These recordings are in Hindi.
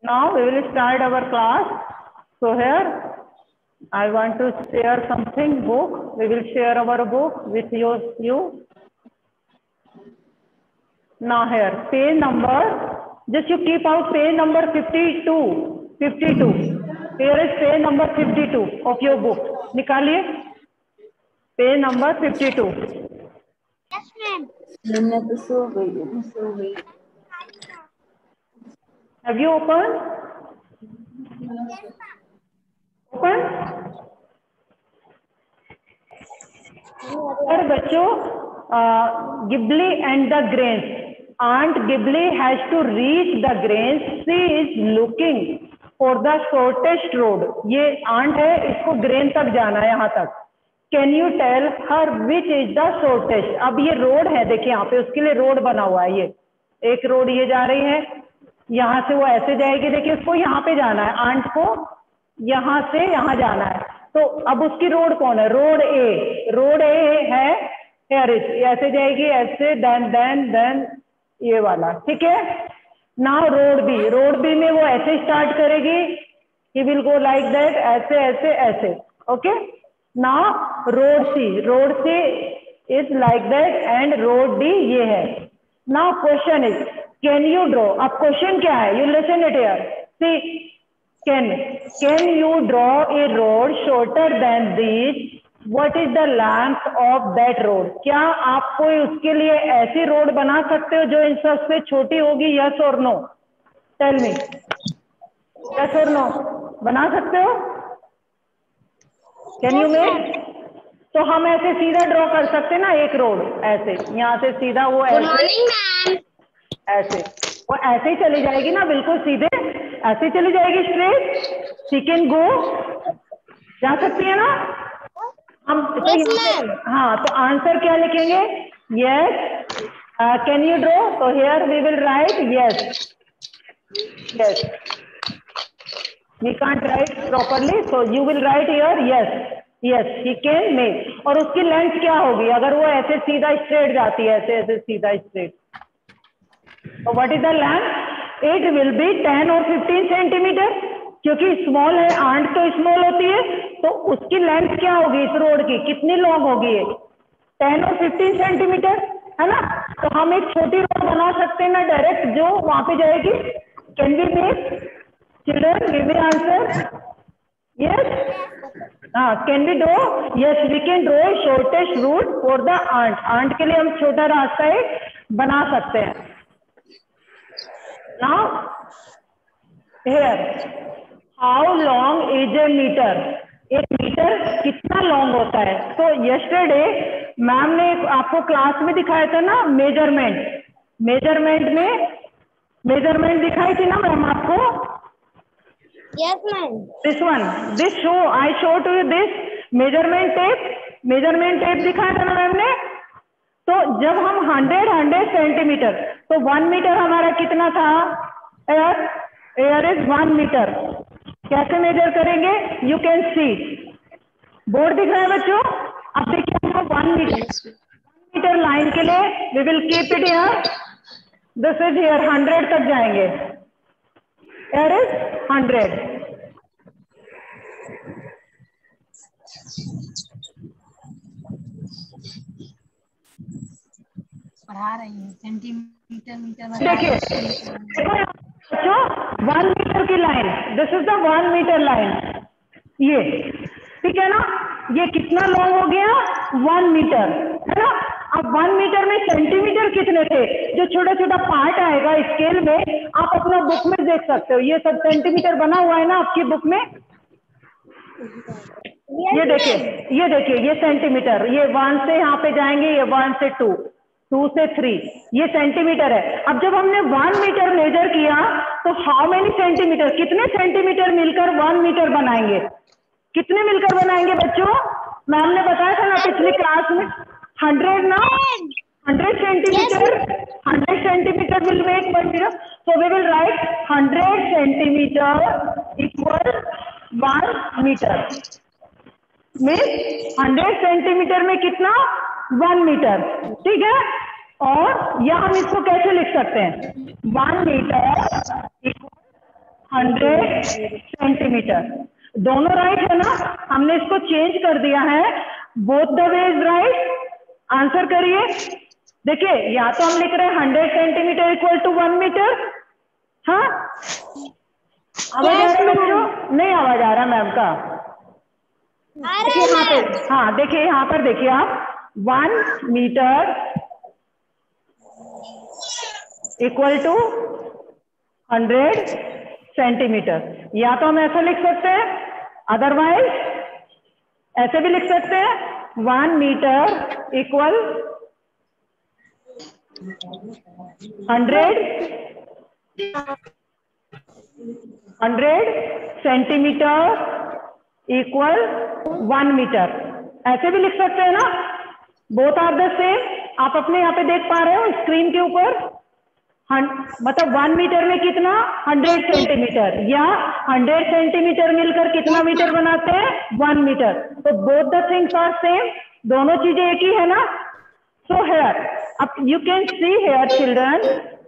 Now we will start our class. So here I want to share something book. We will share our book with you. Now here page number, just you keep out page number 52. Here is page number 52 of your book. निकालिए page number 52. Yes, ma'am. मैं तो सो गई। Have you opened? Open? Sir, बच्चों, Ghibli and the grains. Aunt Ghibli has to reach the grains. She is looking for the shortest road. ये aunt है, इसको grain तक जाना है यहाँ तक. Can you tell her which is the shortest? अब ये रोड है, देखिए यहाँ पे उसके लिए रोड बना हुआ है. ये एक रोड ये जा रही है, यहाँ से वो ऐसे जाएगी. देखिए उसको यहाँ पे जाना है, आंट को यहाँ से यहाँ जाना है. तो अब उसकी रोड कौन है? रोड ए है. ऐसे जाएगी, ऐसे देन ये वाला. ठीक है. नाउ रोड बी में वो ऐसे स्टार्ट करेगी. He will go like that, ऐसे ऐसे ऐसे. Okay. Now road C is like that and road D ये है. Now question is can you draw. अब क्वेश्चन क्या है? You listen it here. See can you draw a road shorter than this? What is the length of that road? क्या आप कोई उसके लिए ऐसी रोड बना सकते हो जो इन सबसे छोटी होगी? यस और नो? Tell me. यस और नो बना सकते हो? Can you make? तो हम ऐसे सीधा ड्रॉ कर सकते ना एक रोड, ऐसे यहाँ से सीधा वो ऐसे ऐसे वो ऐसे ही चली जाएगी ना, बिल्कुल सीधे ऐसे चली जाएगी स्ट्रेट. शी कैन गो, जा सकती है ना हम. हाँ, तो आंसर क्या लिखेंगे? यस. Can you draw? तो here we will write yes. We can't write properly, so you will write here yes he can make. और उसकी लेंथ क्या होगी अगर वो ऐसे सीधा स्ट्रेट जाती है? ऐसे ऐसे सीधा स्ट्रेट. तो what is the length? It will be 10 और 15 सेंटीमीटर. क्योंकि स्मॉल है, आंट तो स्मॉल होती है, तो उसकी लेंथ क्या होगी इस रोड की? कितनी लॉन्ग होगी ये? 10 और 15 सेंटीमीटर, है ना. तो हम एक छोटी रोड बना सकते हैं ना डायरेक्ट, जो वहां पे जाएगी. Can we make? Children give me answer. Yes. हाँ, can we draw? Yes, we can draw shortest route for the ant. Ant के लिए हम छोटा रास्ता एक बना सकते हैं. Now here, how long is a meter? एक मीटर कितना लॉन्ग होता है? तो yesterday मैम ने आपको क्लास में दिखाया था ना मेजरमेंट दिखाई थी ना मैम आपको. Yes, ma'am. I show to you this measurement tape दिखाया था ना मैम ने. तो जब हम 100 सेंटीमीटर, तो 1 मीटर हमारा कितना था? Here is 1 metre. कैसे मेजर करेंगे? यू कैन सी, बोर्ड दिख रहा है बच्चों. अब देखिए हमको 1 मीटर लाइन के लिए we will keep it here. This is here 100 तक जाएंगे. Here is 100. पढ़ा रही है सेंटीमीटर मीटर. देखिए बच्चों 1 मीटर की line, this is the 1 metre line. ये ठीक है ना. ये कितना लॉन्ग हो गया? 1 मीटर, है ना. अब 1 मीटर में सेंटीमीटर कितने थे? जो छोटा छोटा पार्ट आएगा स्केल में, आप अपना बुक में देख सकते हो. ये सब सेंटीमीटर बना हुआ है ना आपकी बुक में. ये देखिए ये सेंटीमीटर. ये 1 से यहाँ पे जाएंगे, ये 1 से 2 से 3, ये सेंटीमीटर है. अब जब हमने 1 मीटर मेजर किया, तो हाउ मेनी सेंटीमीटर, कितने सेंटीमीटर मिलकर 1 मीटर बनाएंगे? कितने मिलकर बनाएंगे बच्चों? मैम ने बताया था ना पिछली क्लास में 100 ना. 100 centimetre. 100 centimetre will make 1 metre. So we will write 100 centimetre equal 1 metre. Means 100 centimetre में कितना? 1 मीटर. ठीक है. और या हम इसको कैसे लिख सकते हैं? 1 मीटर 100 सेंटीमीटर। दोनों राइट है ना, हमने इसको चेंज कर दिया है, both the way is right. Answer करिए। देखिए या तो हम लिख रहे हैं 100 सेंटीमीटर इक्वल टू 1 मीटर। हाँ आवाज आ रहा है बच्चों? नहीं आवाज आ रहा मैम का? देखिए यहाँ पे, हाँ देखिए यहाँ पर देखिए आप 1 मीटर इक्वल टू 100 सेंटीमीटर। या तो हम ऐसा लिख सकते हैं, अदरवाइज ऐसे भी लिख सकते हैं 1 metre equal 100 centimetre equal 1 metre. ऐसे भी लिख सकते हैं ना, बोथ आर द सेम। आप अपने यहाँ पे देख पा रहे हो स्क्रीन के ऊपर, मतलब 1 मीटर में कितना 100 सेंटीमीटर, या 100 सेंटीमीटर मिलकर कितना मीटर बनाते हैं 1 मीटर। तो both the things are same, दोनों चीजें एक ही है ना। सो हेयर, अब you can see here children,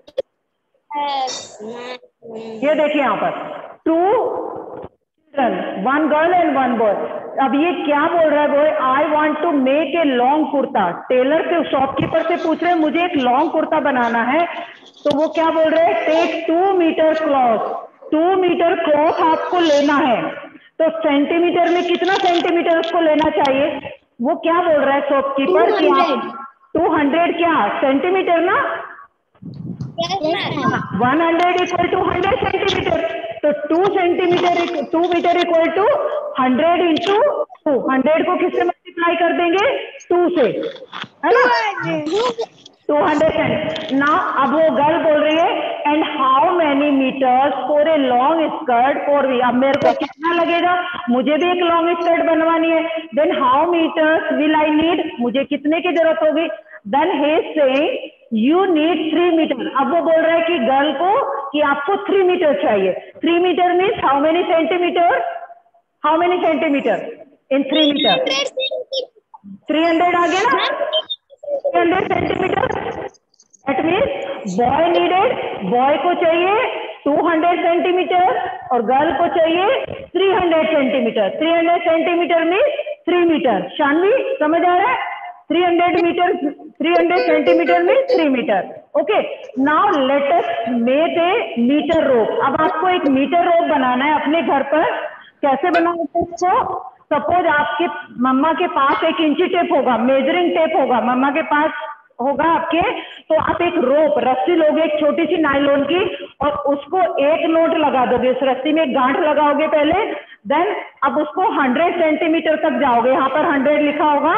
ये देखिए यहाँ पर 2 चिल्ड्रन, 1 गर्ल एंड 1 बॉय। अब ये क्या बोल रहा है boy, I want to make a long kurta. Tailor से, शॉपकीपर से पूछ रहे हैं मुझे एक लॉन्ग कुर्ता बनाना है, तो वो क्या बोल रहे हैं, take 2 metre cloth. 2 metre cloth आपको लेना है, तो सेंटीमीटर में कितना सेंटीमीटर उसको लेना चाहिए? वो क्या बोल रहा है शॉपकीपर कि आप 200 क्या सेंटीमीटर ना, 100 इक्वल टू 100 सेंटीमीटर। तो 2 मीटर इक्वल टू 100 इंटू 2। 100 को किससे मल्टीप्लाई कर देंगे? 2 से, है ना, 200 ना। अब वो गर्ल बोल रही है and how many metres for a long skirt for we. अब मेरे को कितना लगेगा, मुझे भी एक लॉन्ग स्कर्ट बनवानी है। Then how metres will I need, मुझे कितने की जरूरत होगी? Then he is saying you need 3 metre. अब वो बोल रहा है कि गर्ल को कि आपको 3 मीटर चाहिए। 3 metre means how many centimetre, how many centimetre in 3 metre? 300 आ गया ना, 300 centimetre. That means boy needed, boy को चाहिए 200 सेंटीमीटर और गर्ल को चाहिए 300 centimetre. 300 centimetre means 3 metre. Shanvi समझ आ रहा है? 300 मीटर, 300 सेंटीमीटर में 3 metre. Okay, now let us make a metre rope. अब आपको एक मीटर रोप बनाना है अपने घर पर। कैसे बनाओगे इसको? सपोज आपके मम्मा के पास एक इंची टेप होगा, मेजरिंग टेप होगा, मम्मा के पास होगा आपके, तो आप एक रोप, रस्सी लोगे एक छोटी सी नायलॉन की, और उसको एक नोट लगा दोगे, उस रस्सी में एक गांठ लगाओगे पहले। देन अब उसको 100 सेंटीमीटर तक जाओगे। यहाँ पर 100 लिखा होगा,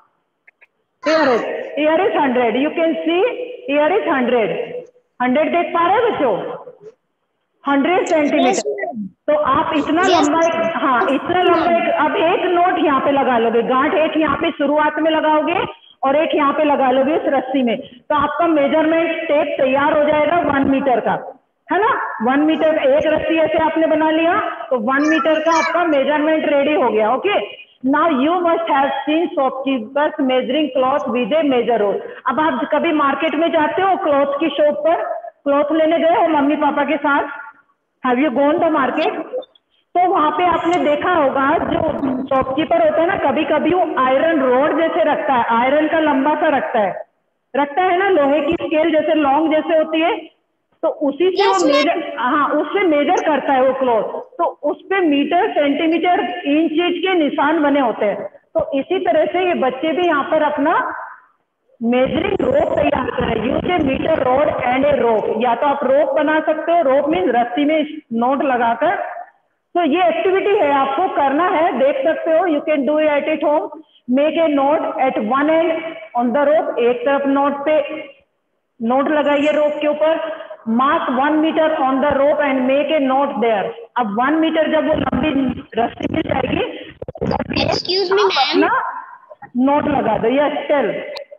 here is 100, you can see here is 100 देख पा रहे हैं बच्चों? 100 सेंटीमीटर। तो आप इतना लंबा, हाँ इतना लंबा अब एक नोट यहाँ पे लगा लोगे, गांठ एक यहाँ पे शुरुआत में लगाओगे और एक यहाँ पे लगा लोगे इस रस्सी में, तो आपका मेजरमेंट टेप तैयार हो जाएगा 1 मीटर का, है ना। 1 मीटर, एक रस्सी ऐसे आपने बना लिया तो 1 मीटर का आपका मेजरमेंट रेडी हो गया। Okay, now you must have seen shopkeepers measuring cloth with a measure roll. अब आप कभी मार्केट में जाते हो, क्लॉथ की शॉप पर क्लॉथ लेने गए हो मम्मी पापा के साथ, have you gone the market? तो वहां पे आपने देखा होगा जो शॉपकीपर होता है ना, कभी कभी वो आयरन रोड जैसे रखता है, आयरन का लंबा सा रखता है ना, लोहे की स्केल जैसे लॉन्ग जैसे होती है, तो उसी से वो मेजर, हाँ उससे मेजर करता है वो क्लॉथ। तो उस पे मीटर, सेंटीमीटर, इंच के निशान बने होते हैं। तो इसी तरह से ये बच्चे भी यहाँ पर अपना मेजरिंग रोप तैयार करें। Use a metre rod and a rope. या तो आप रोप बना सकते हो, रोप मीन रस्सी में नोट लगाकर। तो ये एक्टिविटी है, आपको करना है, देख सकते हो, you can do at it home. Make a note at one end on the rope, एक तरफ नोट पे नोट लगाइए रोप के ऊपर। Mark 1 metre on the rope and make a note there. अब 1 मीटर जब वो लंबी रस्सी मिल जाएगी, एक्सक्यूज मी मैम, नोट लगा दो। यस टेल,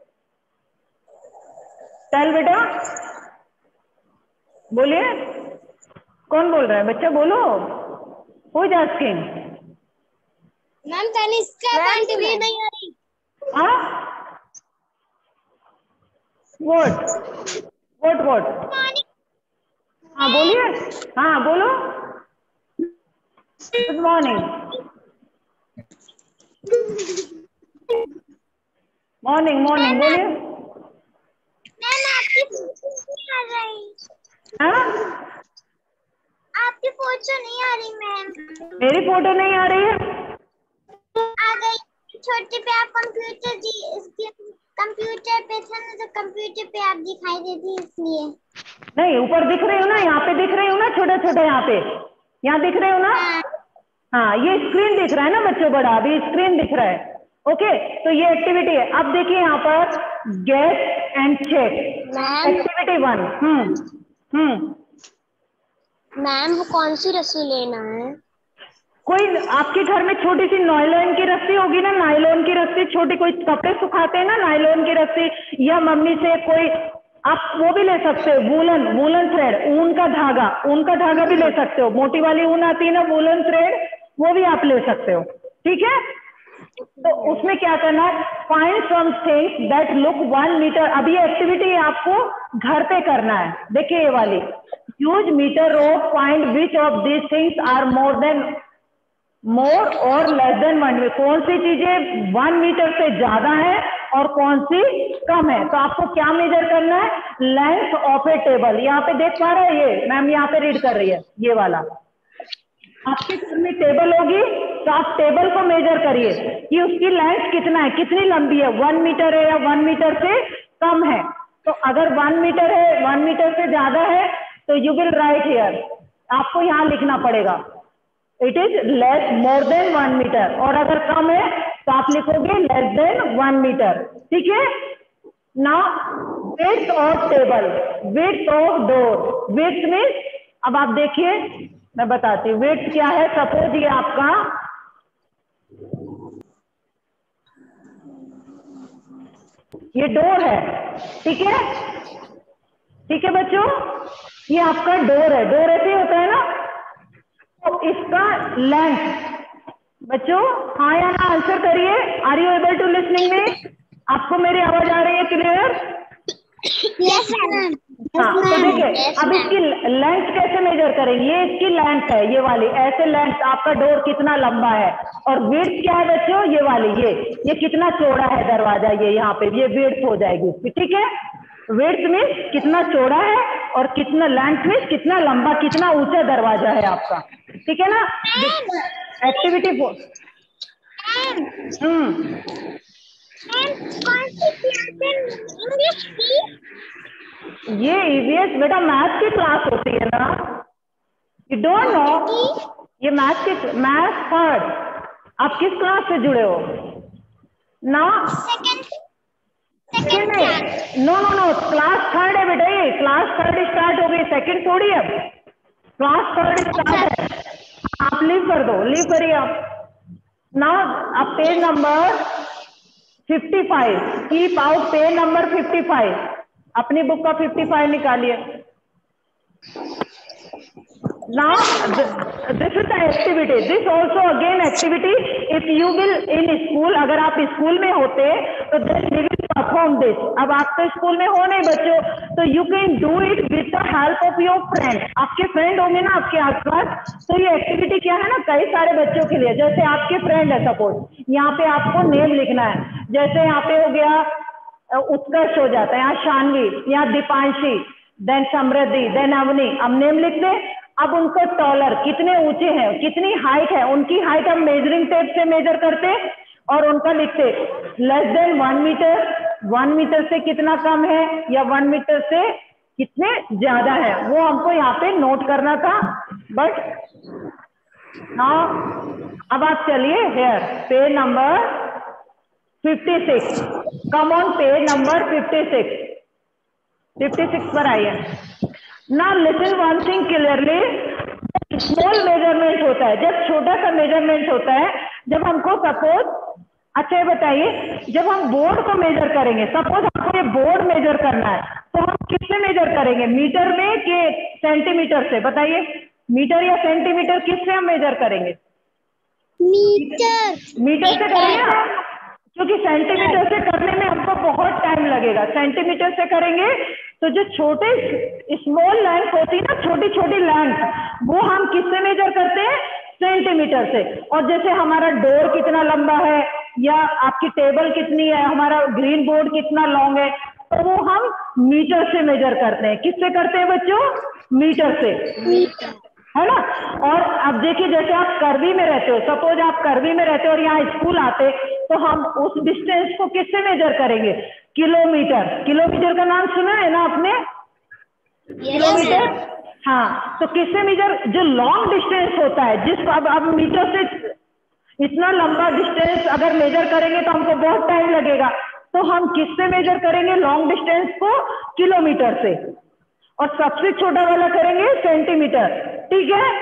टेल बेटा, बोलिए, कौन बोल रहा है? बच्चा बोलो, हो जा स्किन। मैम तनिष्का आंटी नहीं आ रही। हाँ व्हाट? हाँ बोलिए, हाँ बोलो। Good morning. मॉर्निंग मॉर्निंग बोलिए। मैम आपकी फोटो नहीं आ रही। हाँ आपकी फोटो नहीं आ रही मैम। मेरी फोटो नहीं आ रही है? आ गई। छोटे पे आप कंप्यूटर पे थे ना, तो कंप्यूटर पे आप दिखाई देती इसलिए। नहीं ऊपर दिख रही हूँ ना, यहाँ पे दिख रही हूँ ना, छोटे छोटे यहाँ पे, यहाँ दिख रही हूँ ना। हाँ। हाँ ये स्क्रीन दिख रहा है ना बच्चों, बड़ा अभी स्क्रीन दिख रहा है। ओके तो ये एक्टिविटी है। अब देखिए यहाँ पर get and check activity 1। Ma'am वो कौन सी रस्सी लेना है? कोई आपके घर में छोटी सी नायलॉन की रस्सी होगी ना, नायलॉन की रस्सी छोटी, कोई कपड़े सुखाते हैं ना नायलॉन की रस्सी, या मम्मी से कोई, आप वो भी ले सकते हो। वूलन थ्रेड, ऊन का धागा भी ले सकते हो। मोटी वाली ऊन आती है ना वूलन थ्रेड, वो भी आप ले सकते हो। ठीक है तो उसमें क्या करना है, find some things that look 1 metre. अभी एक्टिविटी आपको घर पे करना है। देखिए ये वाली, use metre rope, find which of these things are more और लेस देन 1 मीटर। कौन सी चीजें 1 मीटर से ज्यादा है और कौन सी कम है। तो आपको क्या मेजर करना है, लेंथ ऑफ ए टेबल। यहाँ पे देख पा रहे हैं, ये मैम यहाँ पे रीड कर रही है, ये वाला आपके घर में टेबल होगी तो आप टेबल को मेजर करिए कि उसकी लेंथ कितना है, कितनी लंबी है, 1 मीटर है या 1 मीटर से कम है। तो अगर 1 मीटर है, 1 मीटर से ज्यादा है, तो यू विल राइट हियर, आपको यहाँ लिखना पड़ेगा it is less more than 1 metre. और अगर कम है तो आप लिखोगे लेस देन 1 मीटर। ठीक है ना। Width of table, width of door. Width means, अब आप देखिए मैं बताती हूँ विड्थ क्या है। सपोज ये आपका ये डोर है, ठीक है, ठीक है बच्चों, ये आपका डोर है। डोर ऐसे ही होता है ना, तो इसका लेंथ, बच्चों हाँ या ना आंसर करिए। Are you able to listening में? आपको मेरी आवाज आ रही है क्लियर? Yes ma'am. हाँ तो देखिए अब इसकी लेंथ कैसे मेजर करेंगे। ये इसकी लेंथ है, ये वाली ऐसे लेंथ, आपका डोर कितना लंबा है। और विड्थ क्या है बच्चों, ये वाली, ये कितना चौड़ा है दरवाजा, ये यहाँ पे ये विड्थ हो जाएगी इसकी। ठीक है, विड्थ मीन्स कितना चौड़ा है और कितना, लेंथ मीन्स कितना लंबा, कितना ऊंचा दरवाजा है आपका। ठीक है ना। एक्टिविटी 4। कौन सी क्लास है इंग्लिश की? ये ईवीएस बेटा मैथ की क्लास होती है ना, यू डोंट नो। ये मैथ 3rd। आप किस क्लास से जुड़े हो ना? सेकंड है। No no no, class 3rd है बेटा, ये क्लास 3rd स्टार्ट हो गई, सेकंड थोड़ी है। क्लास 3rd स्टार्ट है। आप लीव कर दो, लीव करिए आप ना। आप page number 55, keep out page number 55, अपनी बुक का 55 निकालिए। Now this is the activity. This also again activity. If you will in school, अगर आप स्कूल में होते तो then we will perform this. अब आप तो स्कूल में हो नहीं बच्चों, तो you can do it with the help of your friend. आपके फ्रेंड होंगे ना आपके आसपास, तो ये एक्टिविटी क्या है ना, कई सारे बच्चों के लिए। जैसे आपके फ्रेंड है, सपोज यहाँ पे आपको नेम लिखना है, जैसे यहाँ पे हो गया उत्कर्ष हो जाता है, यहाँ शानवी, यहाँ दीपांशी, देन समृद्धि, देन अवनी। अब नेम लिख दे। अब उनको टॉलर, कितने ऊंचे हैं, कितनी हाइट है, उनकी हाइट हम मेजरिंग टेप से मेजर करते और उनका लिखते लेस देन 1 मीटर, 1 मीटर से कितना कम है या 1 मीटर से कितने ज्यादा है, वो हमको यहाँ पे नोट करना था। बट नाउ अब आप चलिए here page number 56, come on page number 56 पर आइए। Now listen one thing clearly, small measurement होता है, जब छोटा सा मेजरमेंट होता है, जब हमको सपोज, अच्छा ये बताइए, जब हम बोर्ड को मेजर करेंगे, सपोज हमको ये बोर्ड मेजर करना है, तो हम किससे मेजर करेंगे, मीटर में कि सेंटीमीटर से? बताइए, मीटर या सेंटीमीटर, किससे हम मेजर करेंगे? मीटर से करेंगे, क्योंकि सेंटीमीटर से करने में हमको बहुत टाइम लगेगा। सेंटीमीटर से करेंगे तो जो छोटे स्मॉल लेंथ होती है ना, छोटी छोटी लेंथ, वो हम किससे मेजर करते हैं? सेंटीमीटर से। और जैसे हमारा डोर कितना लंबा है या आपकी टेबल कितनी है, हमारा ग्रीन बोर्ड कितना लॉन्ग है, तो वो हम मीटर से मेजर करते हैं। किससे करते हैं बच्चों? मीटर से, है ना। और अब देखिए जैसे आप करवी में रहते हो, सपोज आप करवी में रहते हो और यहाँ स्कूल आते, तो हम उस डिस्टेंस को किससे मेजर करेंगे? किलोमीटर। किलोमीटर का नाम सुना है ना आपने? किलोमीटर, हाँ। तो किससे मेजर? जो लॉन्ग डिस्टेंस होता है, जिसको अब मीटर से इतना लंबा डिस्टेंस अगर मेजर करेंगे तो हमको बहुत टाइम लगेगा, तो हम किससे मेजर करेंगे लॉन्ग डिस्टेंस को? किलोमीटर से। और सबसे छोटा वाला करेंगे सेंटीमीटर, ठीक है।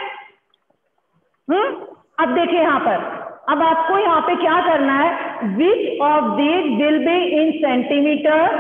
अब देखिए यहाँ पर, अब आपको यहाँ पे क्या करना है? Which of these will be in centimetre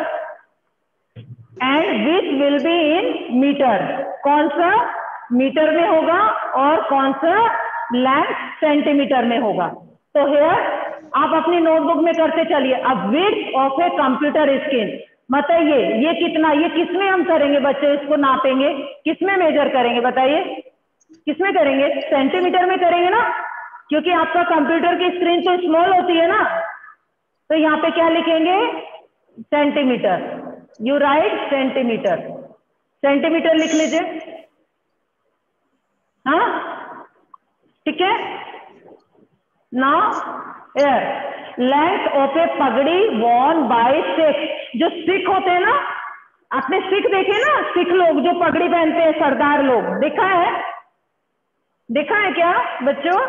and which will be in metre? कौन सा मीटर में होगा और कौन सा लेंथ सेंटीमीटर में होगा? तो हियर आप अपनी नोटबुक में करते चलिए। अब width of a computer screen, बताइए ये कितना, ये किसमें हम करेंगे बच्चे? इसको नापेंगे किसमें मेजर करेंगे? बताइए किसमें करेंगे? सेंटीमीटर में करेंगे ना, क्योंकि आपका कंप्यूटर की स्क्रीन तो स्मॉल होती है ना। तो यहाँ पे क्या लिखेंगे? Centimetre. You write centimetre, centimetre लिख लीजिए, हाँ ठीक है। Now here length of a pagri worn bye Sikh. जो सिख होते हैं ना, आपने सिख देखे ना, सिख लोग जो पगड़ी पहनते हैं, सरदार लोग, देखा है? देखा है क्या बच्चों?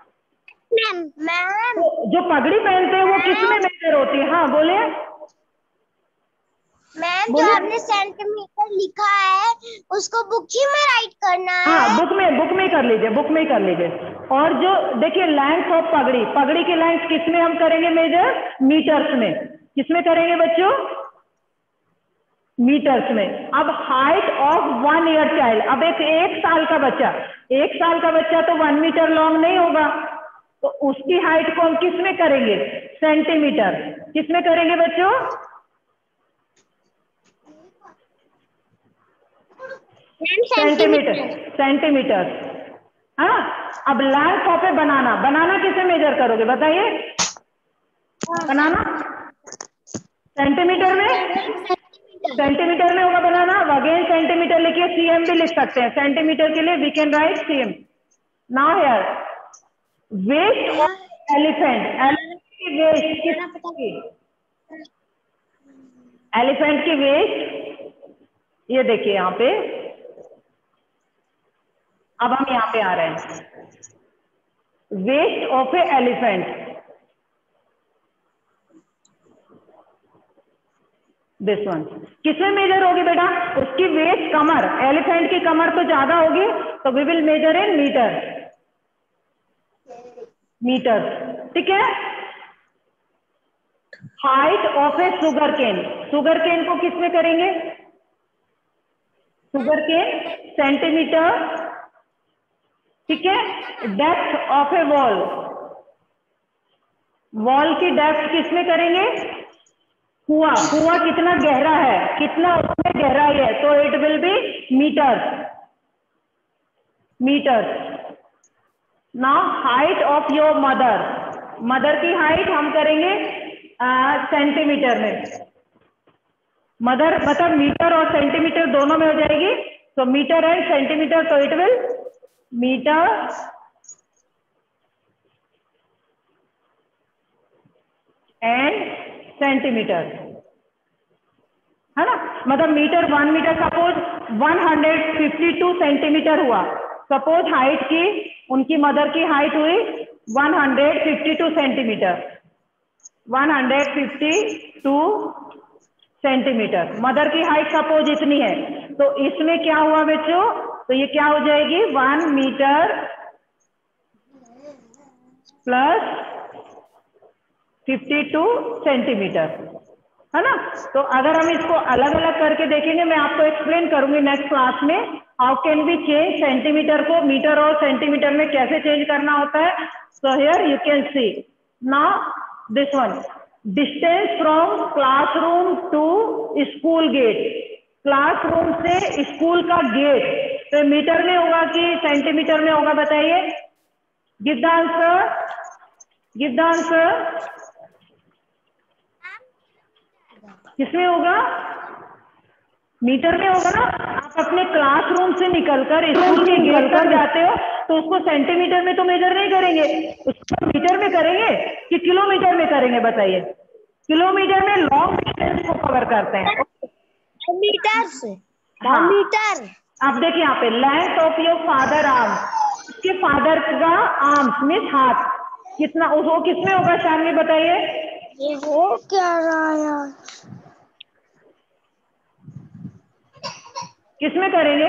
मैम जो पगड़ी पहनते हैं वो किसमें मेजर होती है? हाँ बोलिए मैम, जो आपने सेंटीमीटर लिखा है उसको बुक ही में राइट करना है। हाँ बुक में कर लीजिए, बुक में ही कर लीजिए। और जो देखिए लेंथ ऑफ पगड़ी, पगड़ी की लेंथ किसमें हम करेंगे मेजर? मीटर्स में। किसमें करेंगे बच्चों? मीटर्स में। अब हाइट ऑफ 1 ईयर चाइल्ड, अब एक साल का बच्चा, 1 साल का बच्चा तो 1 मीटर लॉन्ग नहीं होगा, तो उसकी हाइट को हम किसमें करेंगे? सेंटीमीटर। किसमें करेंगे बच्चों? सेंटीमीटर, सेंटीमीटर, हाँ। अब लेंथ ऑफ ए बनाना, बनाना किसे मेजर करोगे बताइए? बनाना सेंटीमीटर में, सेंटीमीटर में होगा बनाना। अगेन सेंटीमीटर लिखिए, सीएम भी लिख सकते हैं, सेंटीमीटर के लिए we can write cm. Now here waist of elephant, elephant की वेस्ट कितनी? एलिफेंट की वेस्ट ये देखिए यहाँ पे, अब हम यहाँ पे आ रहे हैं। Waist of a elephant, this one किसमें मेजर होगी बेटा? उसकी वेस्ट, कमर, एलिफेंट की कमर तो ज्यादा होगी, तो we will measure in metre, metre, ठीक है। Height of a sugar cane, sugar cane को किसमें करेंगे? सुगर केन सेंटीमीटर, ठीक है। Depth of a wall, wall की डेप्थ किसमें करेंगे? कुआं, कुआं कितना गहरा है, कितना उसमें गहराई है, तो it will be metre, metre. Now height of your mother, mother की हाइट हम करेंगे सेंटीमीटर में। मदर मतलब मीटर और सेंटीमीटर दोनों में हो जाएगी, तो मीटर एंड सेंटीमीटर, तो it will metre and centimetre, है ना। मतलब मीटर, 1 मीटर, सपोज 152 सेंटीमीटर हुआ। सपोज हाइट की, उनकी मदर की हाइट हुई 152 सेंटीमीटर, 152 सेंटीमीटर। मदर की हाइट सपोज इतनी है, तो इसमें क्या हुआ बच्चों? तो ये क्या हो जाएगी? 1 मीटर प्लस 52 सेंटीमीटर, है ना। तो अगर हम इसको अलग अलग करके देखेंगे, मैं आपको एक्सप्लेन करूंगी नेक्स्ट क्लास में, how can we change centimetre को मीटर और सेंटीमीटर में कैसे चेंज करना होता है। So here you can see now this one, distance from classroom to school gate, classroom से स्कूल का गेट, तो मीटर में होगा कि सेंटीमीटर में होगा बताइए? Give the answer, give the answer. किसमें होगा? मीटर में होगा ना। आप अपने क्लासरूम से निकलकर स्कूल के गेट तक जाते हो तो उसको सेंटीमीटर में तो मेजर नहीं करेंगे, उसको मीटर में करेंगे कि किलोमीटर में करेंगे? बताइए। किलोमीटर में लॉन्ग डिस्टेंस को कवर करते हैं। मीटर से। हाँ, मीटर। आप देखिए यहाँ पे length of your father arm, उसके फादर का आर्म्स मीन्स हाथ कितना, वो किसमें होगा शामली बताइए? ये हो क्या रहा है यार? किसमें करेंगे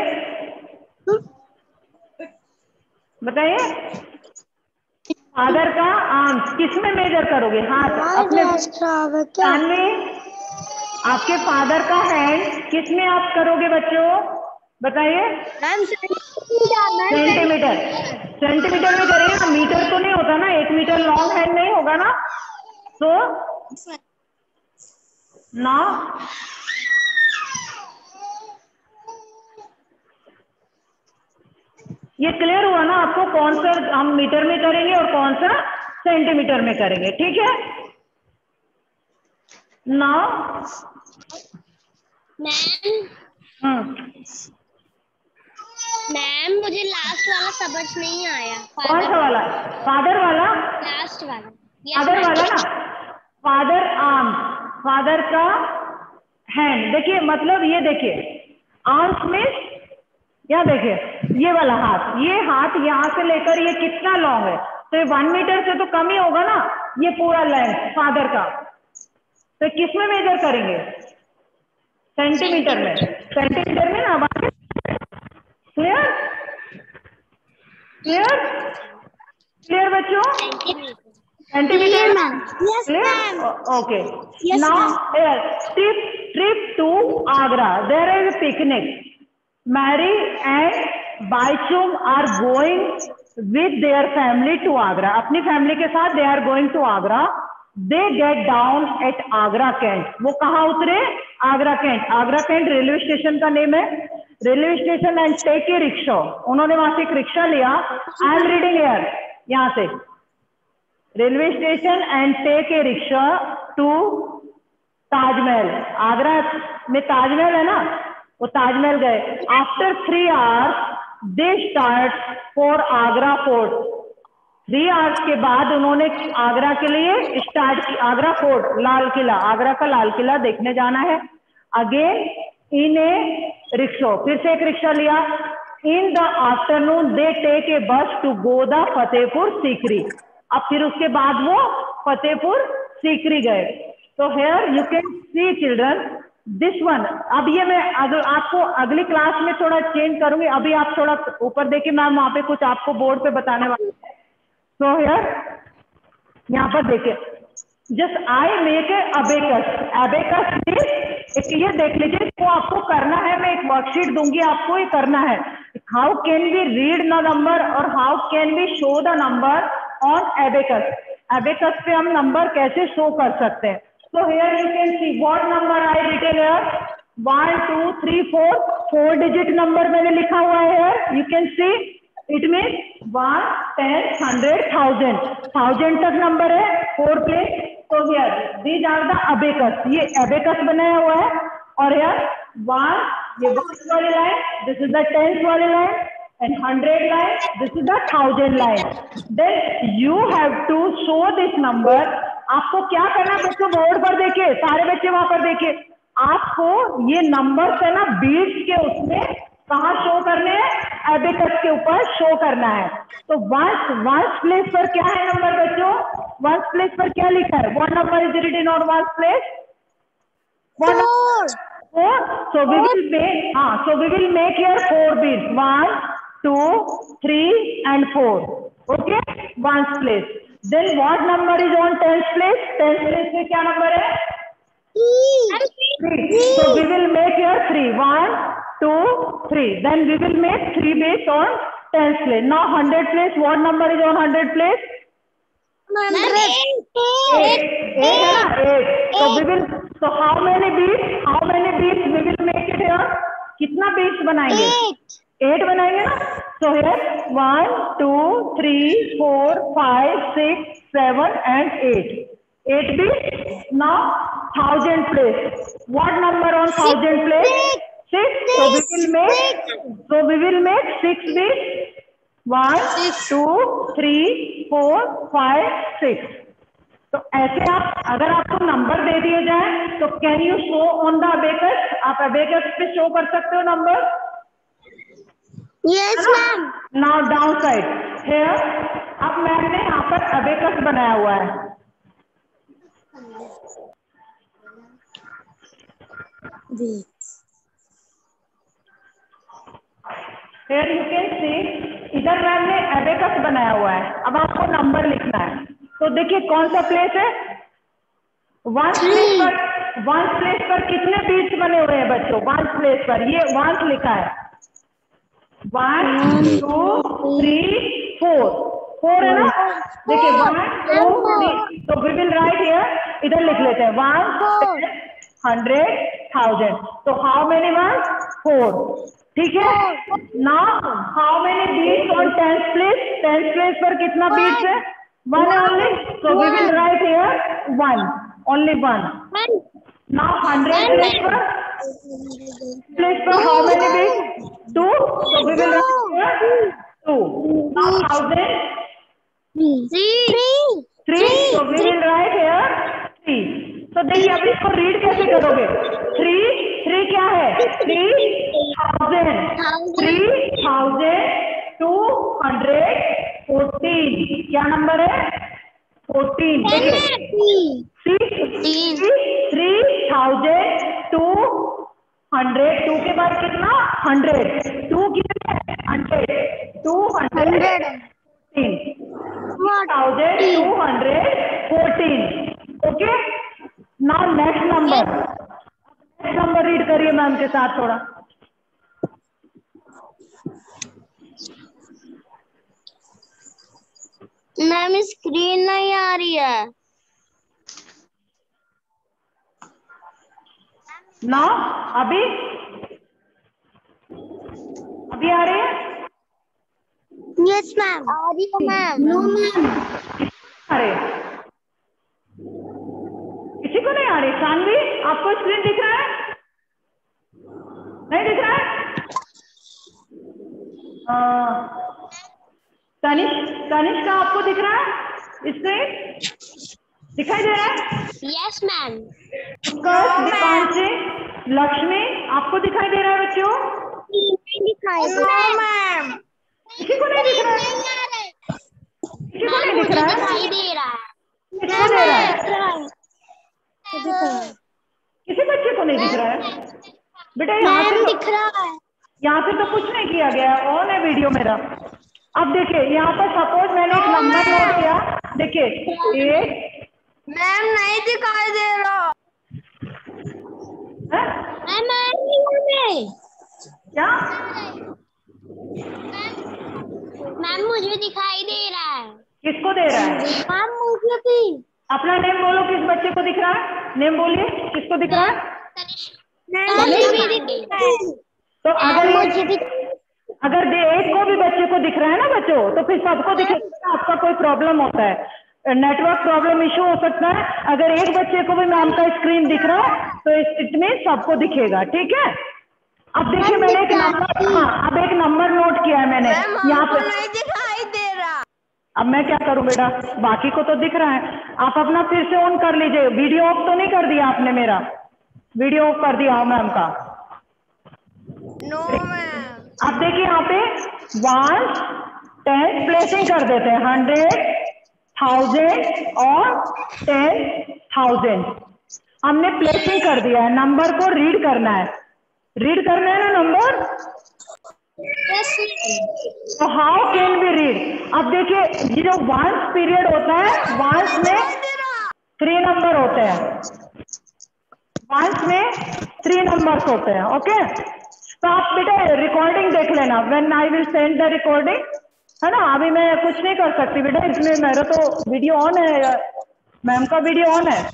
बताइए? फादर का आर्म्स किसमें मेजर करोगे? हाथ अपने। शामली, आपके फादर का हैंड किसमें आप करोगे बच्चों? बताइए। सेंटीमीटर, सेंटीमीटर में करेंगे ना, मीटर तो नहीं होता ना, 1 मीटर लॉन्ग हैंड नहीं होगा ना। तो ना ये क्लियर हुआ ना आपको, कौन सा हम मीटर में करेंगे और कौन सा सेंटीमीटर में करेंगे? ठीक है ना? मैम मुझे लास्ट वाला समझ नहीं आया। कौन सा वाला? फादर वाला? लास्ट वाला। फादर वाला ना, फादर आर्म, फादर का हैंड। देखिए मतलब ये देखिए आर्म्स में, या देखिए ये वाला हाथ, ये हाथ यहाँ से लेकर ये कितना लॉन्ग है? तो ये 1 मीटर से तो कम ही होगा ना, ये पूरा लेंथ फादर का। तो किस में मेजर करेंगे? सेंटीमीटर में। सेंटीमीटर में ना। क्लियर? क्लियर? क्लियर बच्चों? Centimetre ma'am. Clear? Okay. Now trip to Agra, there is a picnic. Mary and Baichung are going with their family to Agra. अपनी फैमिली के साथ they are going to Agra. They get down at Agra Kent. वो कहाँ उतरे? Agra cantt. Agra cantt railway station का नेम है। Railway station and take a rickshaw, उन्होंने वहां से एक रिक्शा लिया। आई एम रीडिंग हियर, यहाँ से railway station and take a rickshaw to Taj Mahal. Agra में ताजमहल है ना, वो ताजमहल गए। After 3 hours they start for Agra fort. 3 hours के बाद उन्होंने आगरा के लिए स्टार्ट की, आगरा फोर्ट, लाल किला, आगरा का लाल किला देखने जाना है। अगेन इन ए रिक्शा, फिर से एक रिक्शा लिया। In the afternoon they take a bus to go the Fatehpur Sikri. अब फिर उसके बाद वो फतेहपुर सीकरी गए। तो here you can see children this one. अब ये मैं आपको अगली क्लास में थोड़ा चेंज करूंगी, अभी आप थोड़ा ऊपर देखिए, मैम वहां पे कुछ आपको बोर्ड पे बताने वाली है। तो हेयर यहाँ पर देखिए, just I make a abacus. Abacus एक ये देख लीजिए, वो आपको करना है, मैं एक वर्कशीट दूंगी आपको, ये करना है। How can we read the number और how can we show the number on abacus. Abacus पे हम नंबर कैसे शो कर सकते हैं? So here you can see what number I written here, 1 2 3 4, 4 digit number मैंने लिखा हुआ है here. You can see it means 1 10 100 1000, 1000 तक नंबर है 4 प्लेस। तो here these are the abacus, ये abacus बनाया हुआ है। और here 1 ये 1 वाली line, this is the 10th वाली line, and 100 line, this is the 1000 line. Then you have to show this number. आपको क्या करना है बच्चों? बोर्ड पर देखिए, सारे बच्चे वहां पर देखिए, आपको ये नंबर है ना बीट्स के उसमें कहाँ शो करने हैं? एबेकस के ऊपर शो करना है। तो वंस प्लेस पर क्या है नंबर बच्चों? वंस प्लेस पर क्या लिखा है? What number is written on ones place? 4। So we will make, so we will make here 4 beats, 1 2 3 and 4. Okay, ones place. Then what number is on 10th place? 10th place में क्या नंबर है? 3. So we will make here 3, 1 2 3. Then we will make 3 beats on 10th place. Now 100 place, what number is on 100 place? 8. 8. So we will, so how many beats? How many beats we will make it here? कितना beats बनाएंगे? 8 बनाएंगे ना। So here 1 2 3, 4, 5, 6, 7 and 8. 8 beats. Now 1000 place. What number on 1000 place? 6. So we will make 6 beats. 1, 2, 3, 4, 5, 6. तो ऐसे आप अगर आपको नंबर दे दिए जाए तो can you show on the abacus? आप अबेकस पे शो कर सकते हो number? Yes ma'am. Now down side here, अब मैम ने यहाँ पर अबेकस बनाया हुआ है। हेयर यू कैन सी, इधर मैम ने अबेकस बनाया हुआ है। अब आपको नंबर लिखना है, तो देखिए कौन सा प्लेस है? वन प्लेस पर कितने बीट्स बने हुए हैं बच्चों? वन प्लेस पर ये वन लिखा है। 1, 2, 3, 4 है ना? देखिए 1, 2, 3, तो वी विल राइट हियर, इधर लिख लेते हैं 1, 10, 100, 1000। तो हाउ मेनी 1? 4। ठीक है। Now how many beads on 10th place? 10th place पर कितना बीट्स है? 1 only. So we will write here 1, only 1. Now 100 place per how many beats? 2. So we will write here 2. Now 1000? 3. So we will write here 3. So देखिए अब इसको रीड कैसे करोगे? 3 क्या है? 3000. 3214. क्या नंबर है? 14। देखिए 3200, 2 के बाद कितना? 100, 2 कितने? 100, 200, 1214। Okay. Now next number read करिए मैम के साथ थोड़ा। मैम स्क्रीन नहीं आ रही है। ना अभी आ रही है? Yes ma'am. आ रही है मैम। No ma'am. अरे किसी को नहीं आ रही? सानवी आपको स्क्रीन दिख रहा है? नहीं दिख रहा है? तनिष्का आपको दिख रहा है स्क्रीन? दिखाई दे रहा है? Yes ma'am. दीपांशी, लक्ष्मी आपको दिखाई दे रहा है बच्चों? नहीं दिखाई दे रहा है मैम। किसी को नहीं दिख रहा है? किसी को नहीं दिख रहा है? दिखाई दे रहा है। किसको दे रहा है? किसी बच्चे को नहीं दिख रहा है? बेटा यहाँ से दिख रहा है। यहाँ से तो कुछ नहीं किया गया, ऑन है वीडियो मेरा। अब देखिए यहाँ पर सपोज मैंने एक नंबर नोट किया, देखिए 1। मैम नहीं दिखाई दे रहा। क्या? मैम मुझे दिखाई दे रहा है। किसको दे रहा है? मैम मुझे भी। अपना नेम बोलो, किस बच्चे को दिख रहा है? नेम बोलिए, किसको दिख रहा है? मुझे भी दिख रहा है। तो अगर एक को भी बच्चे को दिख रहा है ना बच्चों, तो फिर सबको दिखेगा। आपका कोई प्रॉब्लम होता है, नेटवर्क प्रॉब्लम इशू हो सकता है। अगर एक बच्चे को भी मैम का स्क्रीन दिख रहा है तो इसमें सबको दिखेगा। ठीक है। अब देखिए मैंने एक नंबर नोट किया है मैंने यहाँ पे। नहीं दिखाई दे रहा। अब मैं क्या करूं बेटा? बाकी को तो दिख रहा है। आप अपना फिर से ऑन कर लीजिए। वीडियो ऑफ तो नहीं कर दिया आपने? मेरा वीडियो ऑफ कर दिया मैम का? No ma'am. अब देखिए यहाँ पे 1, 10 प्लेसिंग कर देते हैं, 100, 1000 और 10,000। हमने प्लेसिंग कर दिया है। नंबर को रीड करना है। रीड करना है ना नंबर? तो हाउ कैन बी रीड? अब देखिए ये जो वंस पीरियड होता है, वंस में 3 नंबर होते हैं। वंस में 3 नंबर्स होते हैं। ओके। तो आप बेटा रिकॉर्डिंग देख लेना। When I will send the recording, है ना? अभी मैं कुछ नहीं कर सकती बेटा, इसमें मेरा तो वीडियो ऑन है, मैम का वीडियो ऑन है।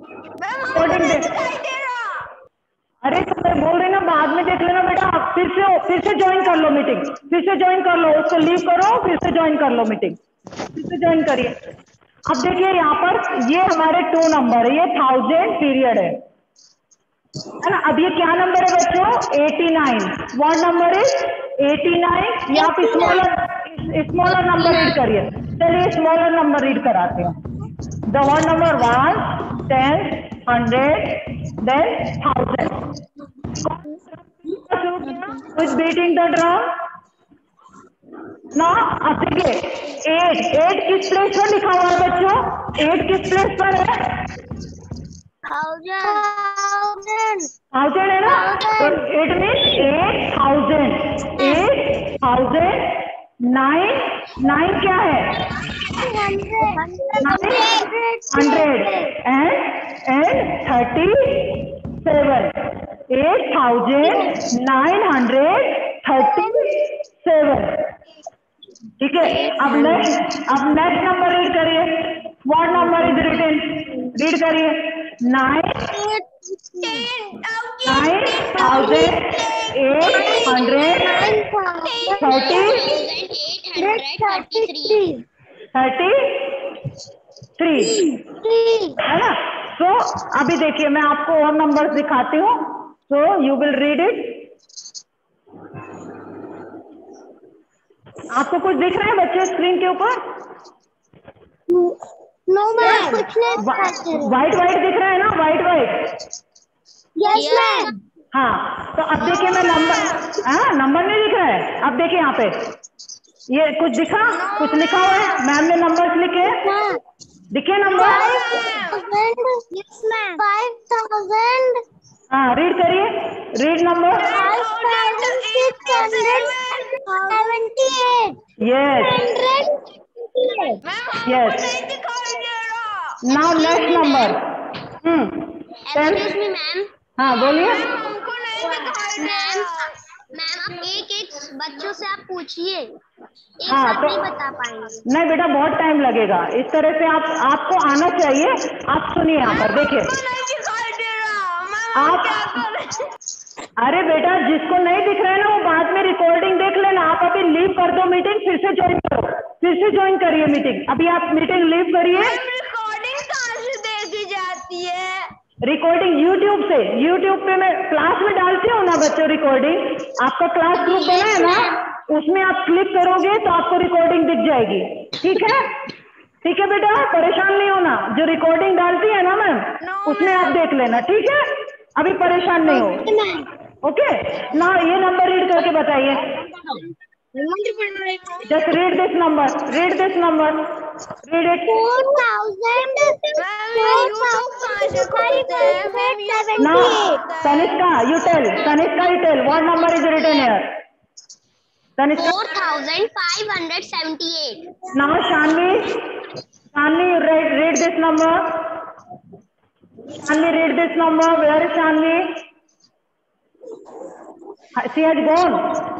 रिकॉर्डिंग देख। अरे तो मैं बोल रही ना, बाद में देख लेना बेटा। आप फिर से फिर से ज्वाइन कर लो मीटिंग, फिर से ज्वाइन कर लो, उसको लीव करो, फिर से ज्वाइन कर लो मीटिंग, फिर से ज्वाइन करिए। अब देखिए यहाँ पर ये हमारे 2 नंबर है, ये 1000 पीरियड है ना। अब ये क्या नंबर है बच्चों? 89। What number is 89? या आप स्मॉलर नंबर रीड करिए। चलिए स्मॉलर नंबर रीड कराते हैं। The what number 1, 10, 100, then 1000। Who's beating the drum? ना अब देखिए 8 किस प्लेस पर लिखा हुआ है बच्चों? 8 किस प्लेस पर है? 1000 है ना, तो 8 मीन्स 8000, 8000, 9 क्या है? 100 एंड 37, 8937। ठीक है, अब नेक्स्ट नंबर रीड करिए। What number is written? Read करिए। 9,833 है ना। तो अभी देखिए मैं आपको और नंबर्स दिखाती हूँ, so you will read it. आपको कुछ दिख रहा है बच्चे स्क्रीन के ऊपर? नो मैम, कुछ नहीं। वाइट दिख रहा है ना, वाइट। Yes ma'am. हाँ, तो अब देखिए मैं नंबर नहीं दिख रहा है। अब देखिए यहाँ पे ये कुछ दिखा, कुछ लिखा हुआ है, मैम ने नंबर्स लिखे, दिखे नंबर? Yes ma'am. 5000। हाँ, रीड करिए, read number. 5678। Yes yes. Now next number. Excuse me ma'am. हाँ बोलिए। मैम आप एक बच्चों से आप पूछिए, एक हाँ, साथ तो नहीं बता पाएंगे। नहीं बेटा, बहुत टाइम लगेगा। इस तरह से आपको आना चाहिए। आप सुनिए यहाँ पर देखिए, आप अरे बेटा जिसको नहीं दिख रहा है ना वो बाद में रिकॉर्डिंग देख लेना। आप अभी लीव कर दो मीटिंग, फिर से ज्वाइन करो, फिर से ज्वाइन करिए मीटिंग। अभी आप मीटिंग लीव करिए। रिकॉर्डिंग कहाँ से देखी जाती है? रिकॉर्डिंग यूट्यूब से, यूट्यूब पे मैं क्लास में डालती हूँ ना बच्चों रिकॉर्डिंग। आपका क्लास ग्रुप बना है ना, उसमें आप क्लिक करोगे तो आपको रिकॉर्डिंग दिख जाएगी। ठीक है, ठीक है बेटा, परेशान नहीं होना। जो रिकॉर्डिंग डालती है ना मैम, उसमें आप देख लेना। ठीक है, अभी परेशान नहीं हो। ओके, ना ये नंबर रीड करके बताइए। Just read this number, read it. 4578। ना Tanishka, you tell what number is written here? Tanishka. 4578। Now Shanvi, read this number. Shanvi, read this number. Where is Shanvi? She has gone.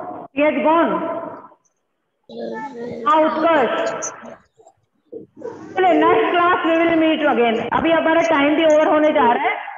Utkarsh. चलिए next class we will meet again. अभी हमारा टाइम भी ओवर होने जा रहा है।